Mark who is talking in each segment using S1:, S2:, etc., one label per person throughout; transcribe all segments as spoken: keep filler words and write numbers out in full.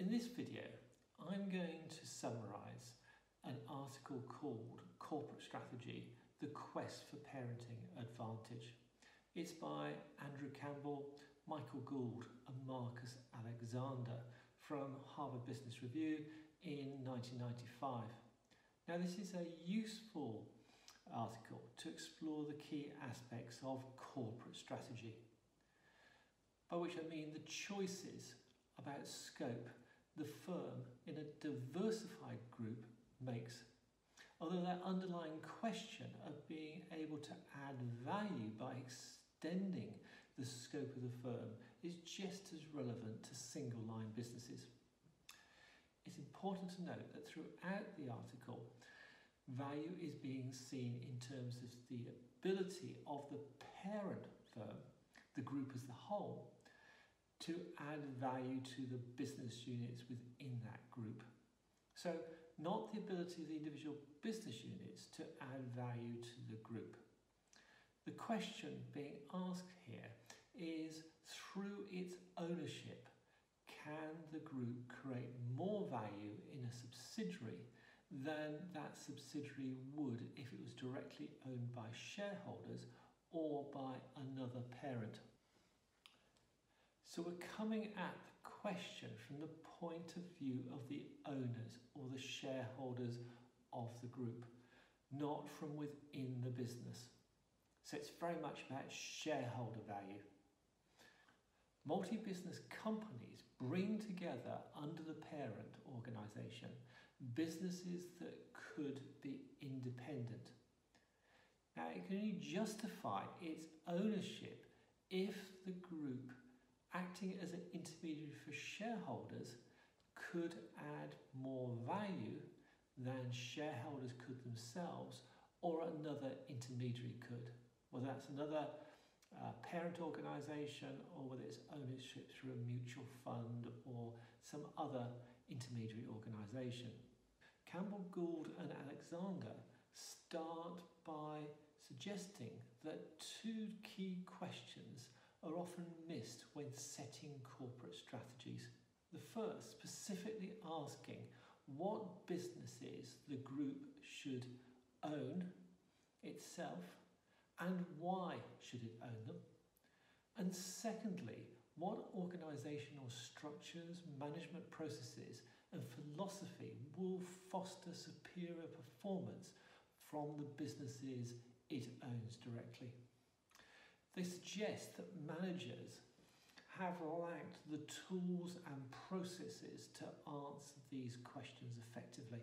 S1: In this video, I'm going to summarise an article called Corporate Strategy, The Quest for Parenting Advantage. It's by Andrew Campbell, Michael Gould and Marcus Alexander from Harvard Business Review in nineteen ninety-five. Now, this is a useful article to explore the key aspects of corporate strategy, by which I mean the choices about scope the firm in a diversified group makes, although that underlying question of being able to add value by extending the scope of the firm is just as relevant to single line businesses. It's important to note that throughout the article, value is being seen in terms of the ability of the parent firm, the group as a whole, to add value to the business units within that group. So, not the ability of the individual business units to add value to the group. The question being asked here is, through its ownership, can the group create more value in a subsidiary than that subsidiary would if it was directly owned by shareholders or by another parent? So we're coming at the question from the point of view of the owners or the shareholders of the group, not from within the business. So it's very much about shareholder value. Multi-business companies bring together under the parent organisation businesses that could be independent. Now, it can only justify its ownership if the group, acting as an intermediary for shareholders, could add more value than shareholders could themselves or another intermediary could, whether that's another uh, parent organisation or whether it's ownership through a mutual fund or some other intermediary organisation. Campbell, Gould and Alexander start by suggesting that two key questions are often missed when setting corporate strategies. The first specifically asking what businesses the group should own itself and why should it own them. And secondly, what organisational structures, management processes and philosophy will foster superior performance from the businesses it owns directly. They suggest that managers have lacked the tools and processes to answer these questions effectively.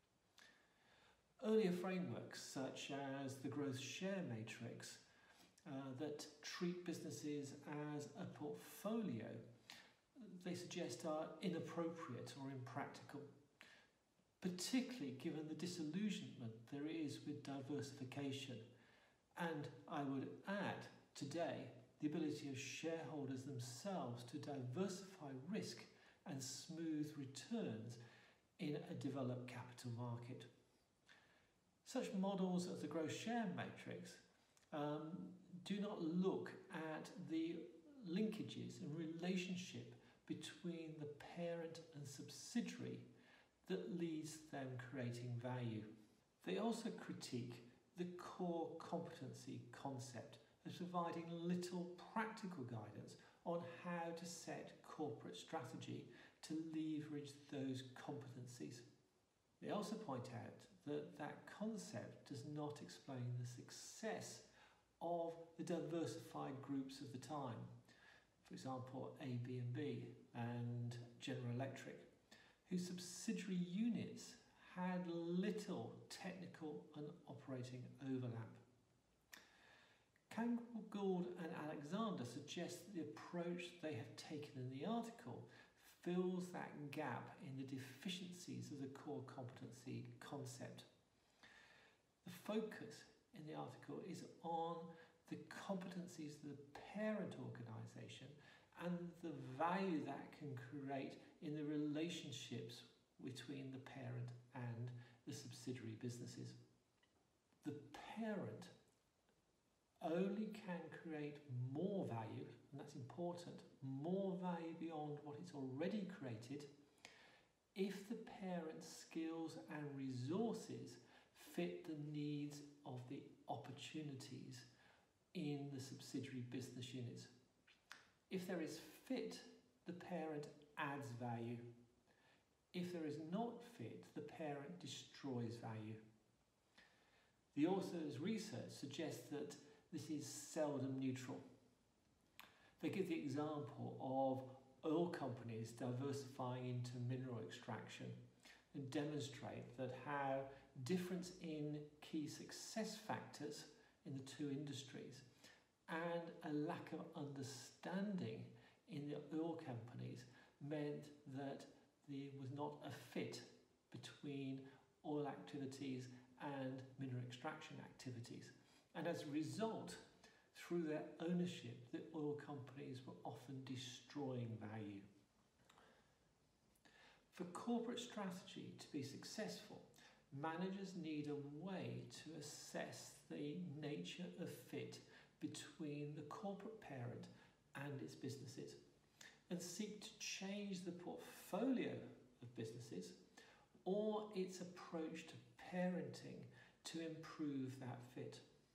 S1: Earlier frameworks, such as the growth share matrix, uh, that treat businesses as a portfolio, they suggest are inappropriate or impractical, particularly given the disillusionment there is with diversification. And I would add, today, the ability of shareholders themselves to diversify risk and smooth returns in a developed capital market. Such models as the growth share matrix um, do not look at the linkages and relationship between the parent and subsidiary that leads to them creating value. They also critique the core competency concept as providing little practical guidance on how to set corporate strategy to leverage those competencies. They also point out that that concept does not explain the success of the diversified groups of the time, for example A B and B and General Electric, whose subsidiary units had little technical and operating overlap. Campbell, Gould and Alexander suggest that the approach they have taken in the article fills that gap in the deficiencies of the core competency concept. The focus in the article is on the competencies of the parent organisation and the value that can create in the relationships between the parent and the subsidiary businesses. The parent only can create more value, and that's important, more value beyond what it's already created if the parent's skills and resources fit the needs of the opportunities in the subsidiary business units. If there is fit, the parent adds value. If there is not fit, the parent destroys value. The author's research suggests that this is seldom neutral. They give the example of oil companies diversifying into mineral extraction and demonstrate that how difference in key success factors in the two industries and a lack of understanding in the oil companies meant that there was not a fit between oil activities and mineral extraction activities. And as a result, through their ownership, the oil companies were often destroying value. For corporate strategy to be successful, managers need a way to assess the nature of fit between the corporate parent and its businesses and seek to change the portfolio of businesses or its approach to parenting to improve that fit.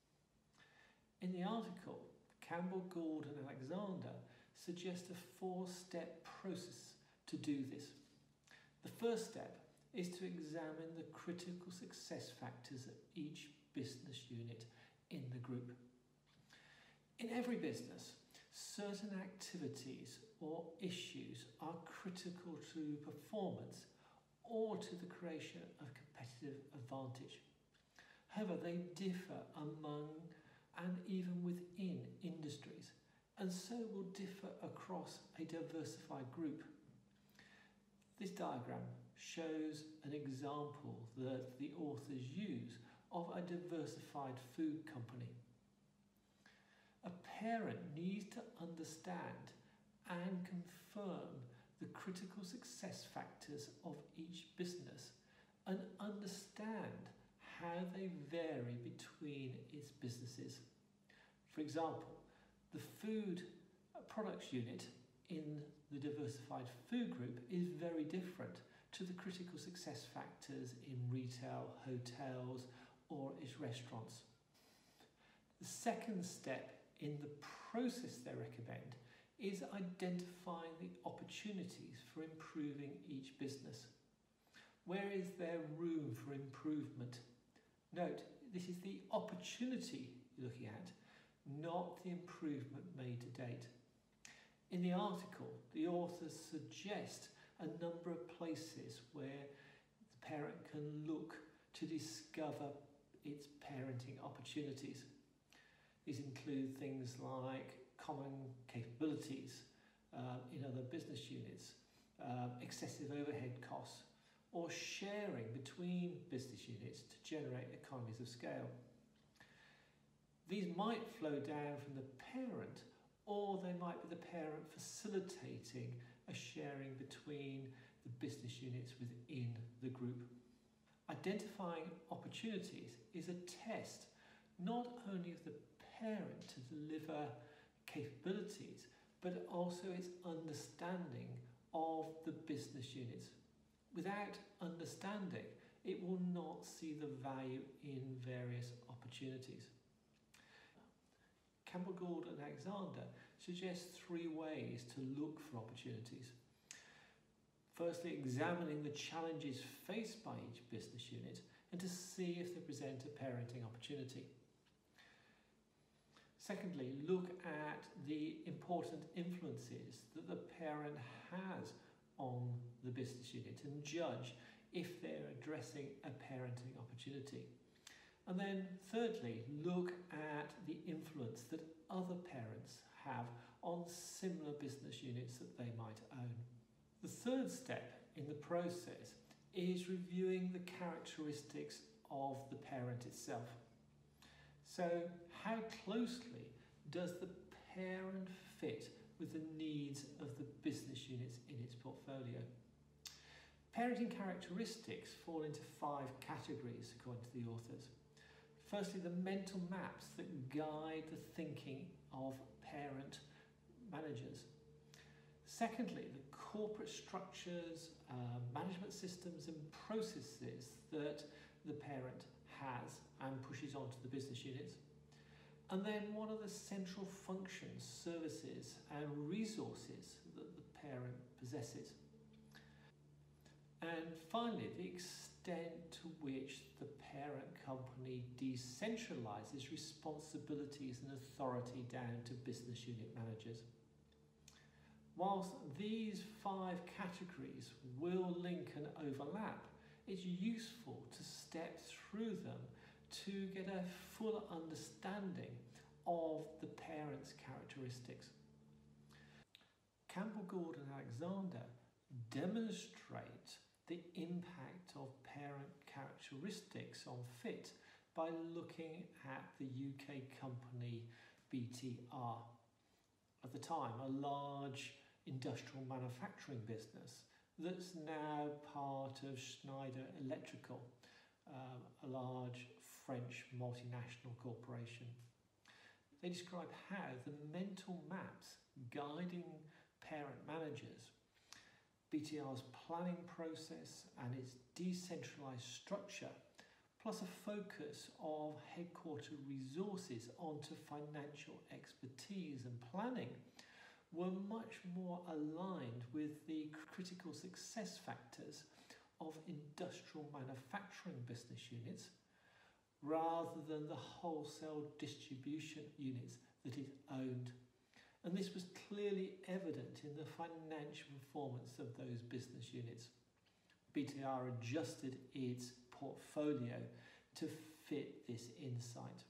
S1: In the article, Campbell, Gould and Alexander suggest a four-step process to do this. The first step is to examine the critical success factors of each business unit in the group. In every business, certain activities or issues are critical to performance or to the creation of competitive advantage. However, they differ among and even within industries, and so will differ across a diversified group. This diagram shows an example that the authors use of a diversified food company. A parent needs to understand and confirm the critical success factors of each business and understand how they vary between its businesses. For example, the food products unit in the diversified food group is very different to the critical success factors in retail, hotels, or its restaurants. The second step in the process they recommend is identifying the opportunities for improving each business. Where is there room for improvement? Note, this is the opportunity you're looking at, not the improvement made to date. In the article, the authors suggest a number of places where the parent can look to discover its parenting opportunities. These include things like common capabilities uh, in other business units, uh, excessive overhead costs, or sharing between business units to generate economies of scale. These might flow down from the parent, or they might be the parent facilitating a sharing between the business units within the group. Identifying opportunities is a test not only of the parent to deliver capabilities, but also its understanding of the business units. Without understanding, it will not see the value in various opportunities. Campbell, Gould and Alexander suggest three ways to look for opportunities. Firstly, examining the challenges faced by each business unit and to see if they present a parenting opportunity. Secondly, look at the important influences that the parent has on the business unit and judge if they're addressing a parenting opportunity. And then thirdly, look at the influence that other parents have on similar business units that they might own. The third step in the process is reviewing the characteristics of the parent itself. So how closely does the parent fit with the needs of the business units in its portfolio? Parenting characteristics fall into five categories according to the authors. Firstly, the mental maps that guide the thinking of parent managers. Secondly, the corporate structures, uh, management systems and processes that the parent has and pushes onto the business units. And then what are the central functions, services and resources that the parent possesses? And finally, the extent to which the parent company decentralizes responsibilities and authority down to business unit managers. Whilst these five categories will link and overlap, it's useful to step through them to get a full understanding of the parent's characteristics. Campbell, Gould and Alexander demonstrate the impact of parent characteristics on fit by looking at the U K company B T R. At the time, a large industrial manufacturing business that's now part of Schneider Electrical, um, a large French multinational corporation. They describe how the mental maps guiding parent managers, B T R's planning process and its decentralised structure, plus a focus of headquarter resources onto financial expertise and planning, were much more aligned with the critical success factors of industrial manufacturing business units rather than the wholesale distribution units that it owned. And this was clearly evident in the financial performance of those business units. B T R adjusted its portfolio to fit this insight.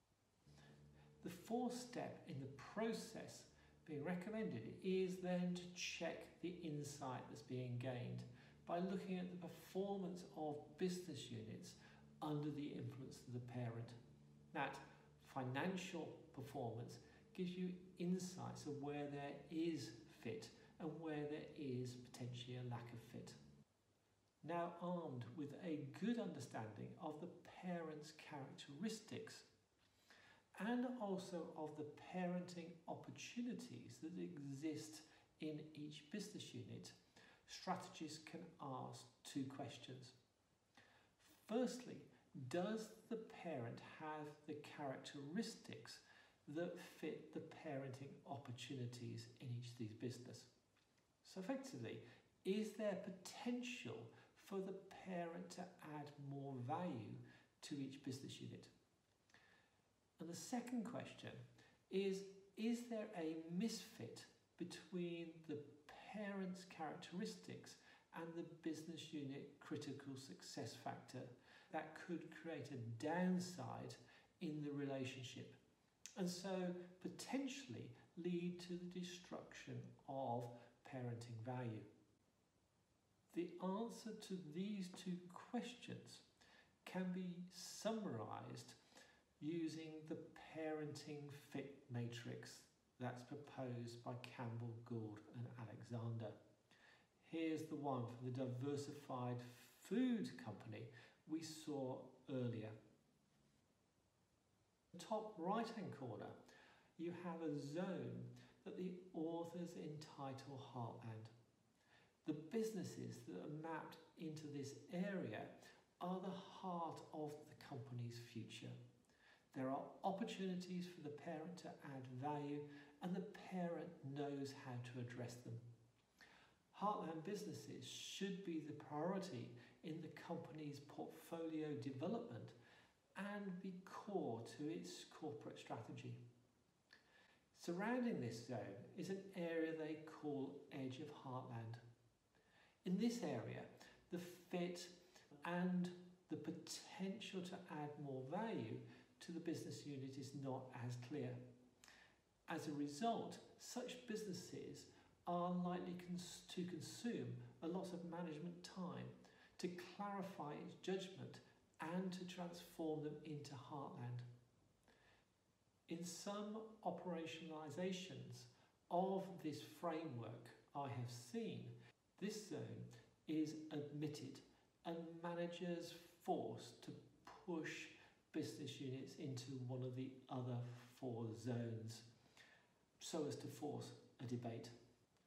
S1: The fourth step in the process being recommended is then to check the insight that's being gained by looking at the performance of business units under the influence of the parent. That financial performance gives you insights of where there is fit and where there is potentially a lack of fit. Now armed with a good understanding of the parent's characteristics and also of the parenting opportunities that exist in each business unit, strategists can ask two questions. Firstly, does the parent have the characteristics that fit the parenting opportunities in each of these businesses? So effectively, is there potential for the parent to add more value to each business unit? And the second question is, is there a misfit between the parent's characteristics and the business unit critical success factor that could create a downside in the relationship, and so potentially lead to the destruction of parenting value? The answer to these two questions can be summarised using the parenting fit matrix that's proposed by Campbell, Gould and Alexander. Here's the one for the diversified food company we saw earlier. In the top right hand corner you have a zone that the authors entitle Heartland. The businesses that are mapped into this area are the heart of the company's future. There are opportunities for the parent to add value and the parent knows how to address them. Heartland businesses should be the priority in the company's portfolio development and be core to its corporate strategy. Surrounding this zone is an area they call Edge of Heartland. In this area, the fit and the potential to add more value to the business unit is not as clear. As a result, such businesses are likely cons- to consume a lot of management time to clarify its judgment and to transform them into Heartland. In some operationalisations of this framework I have seen, this zone is admitted and managers forced to push business units into one of the other four zones so as to force a debate.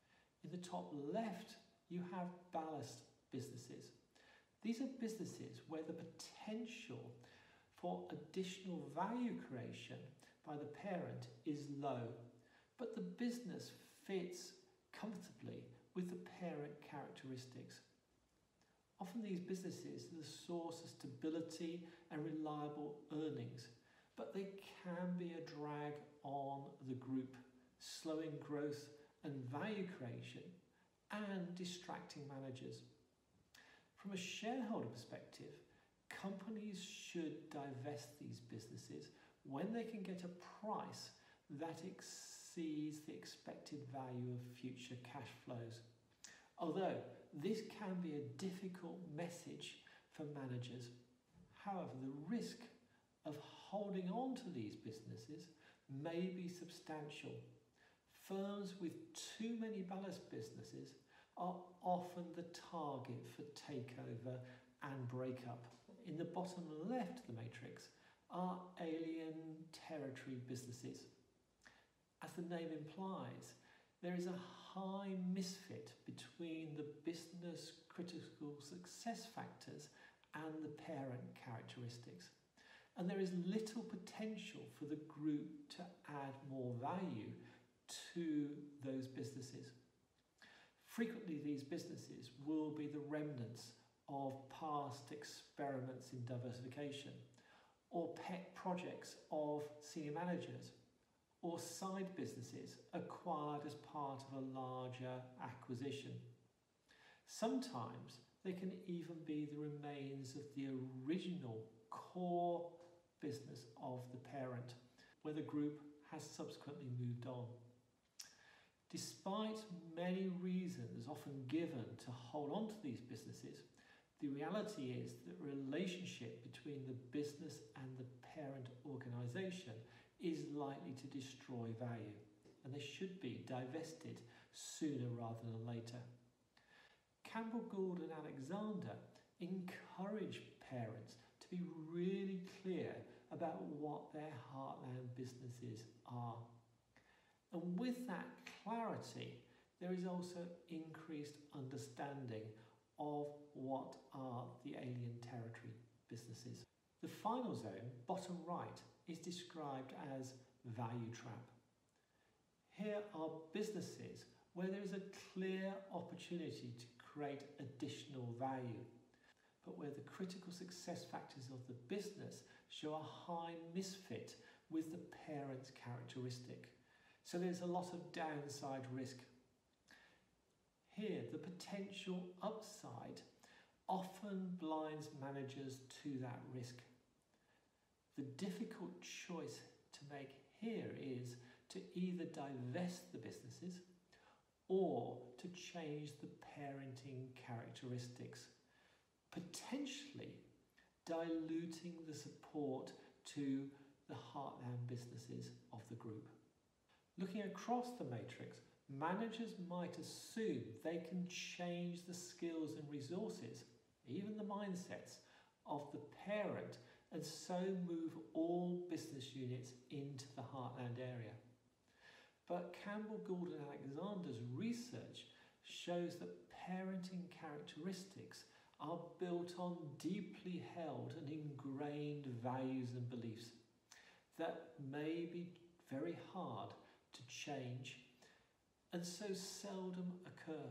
S1: In the top left, you have ballast businesses. These are businesses where the potential for additional value creation by the parent is low, but the business fits comfortably with the parent characteristics. Often these businesses are the source of stability and reliable earnings, but they can be a drag on the group, slowing growth and value creation and distracting managers. From a shareholder perspective, companies should divest these businesses when they can get a price that exceeds the expected value of future cash flows. Although this can be a difficult message for managers. However, the risk of holding on to these businesses may be substantial. Firms with too many ballast businesses are often the target for takeover and breakup. In the bottom left of the matrix are alien territory businesses. As the name implies, there is a high misfit between the business critical success factors and the parent characteristics. And there is little potential for the group to add more value to those businesses. Frequently, these businesses will be the remnants of past experiments in diversification, or pet projects of senior managers, or side businesses acquired as part of a larger acquisition. Sometimes they can even be the remains of the original core business of the parent, where the group has subsequently moved on. Despite many reasons often given to hold on to these businesses, the reality is that the relationship between the business and the parent organisation is likely to destroy value, and they should be divested sooner rather than later. Campbell, Gould and Alexander encourage parents to be really clear about what their heartland businesses are. And with that clarity, there is also increased understanding of what are the alien territory businesses. The final zone, bottom right, is described as value trap. Here are businesses where there is a clear opportunity to create additional value, but where the critical success factors of the business show a high misfit with the parent's characteristic. So there's a lot of downside risk. Here, the potential upside often blinds managers to that risk. The difficult choice to make here is to either divest the businesses or to change the parenting characteristics, potentially diluting the support to the heartland businesses of the group. Looking across the matrix, managers might assume they can change the skills and resources, even the mindsets, of the parent, and so move all business units into the heartland area. But Campbell, Gould and Alexander's research shows that parenting characteristics are built on deeply held and ingrained values and beliefs that may be very hard to change and so seldom occur.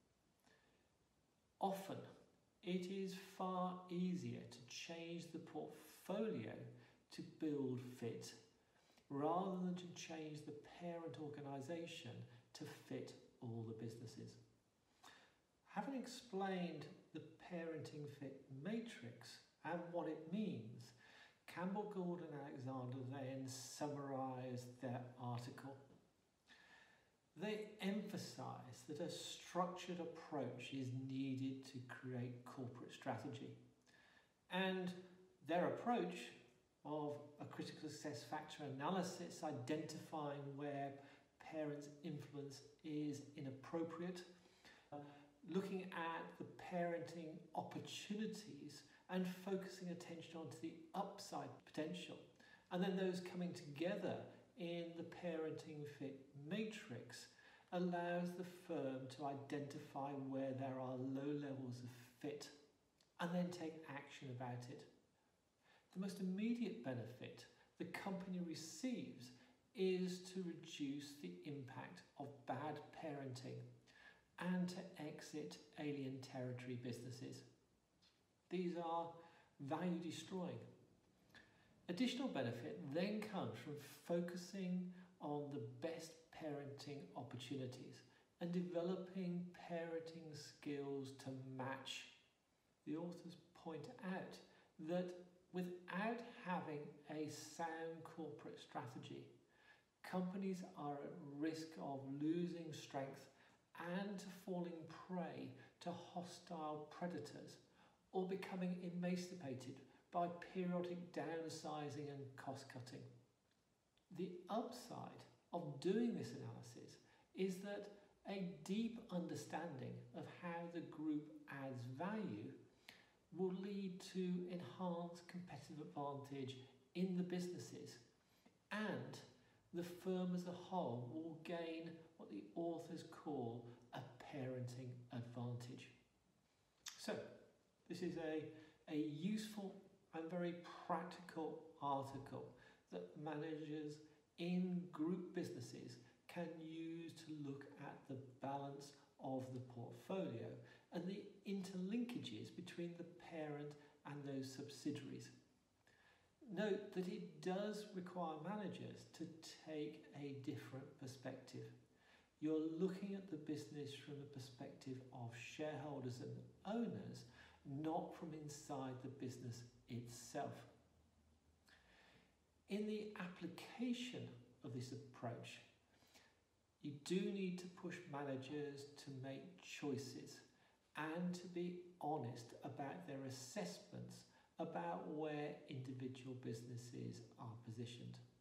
S1: Often, it is far easier to change the portfolio to build fit, rather than to change the parent organisation to fit all the businesses. Having explained the parenting fit matrix and what it means, Campbell, Gould and Alexander then summarise their article. They emphasise that a structured approach is needed to create corporate strategy, and their approach of a critical success factor analysis, identifying where parents' influence is inappropriate, uh, looking at the parenting opportunities and focusing attention onto the upside potential, and then those coming together in the parenting fit matrix allows the firm to identify where there are low levels of fit and then take action about it. The most immediate benefit the company receives is to reduce the impact of bad parenting and to exit alien territory businesses. These are value destroying. Additional benefit then comes from focusing on the best parenting opportunities and developing parenting skills to match. The authors point out that without having a sound corporate strategy, companies are at risk of losing strength and falling prey to hostile predators or becoming emancipated by periodic downsizing and cost cutting. The upside of doing this analysis is that a deep understanding of how the group adds value will lead to enhanced competitive advantage in the businesses, and the firm as a whole will gain what the authors call a parenting advantage. So, this is a, a useful and very practical article that managers in group businesses can use to look at the balance of the portfolio and the interlinkages between the parent and those subsidiaries. Note that it does require managers to take a different perspective. You're looking at the business from the perspective of shareholders and owners, not from inside the business itself. In the application of this approach, you do need to push managers to make choices and to be honest about their assessments about where individual businesses are positioned.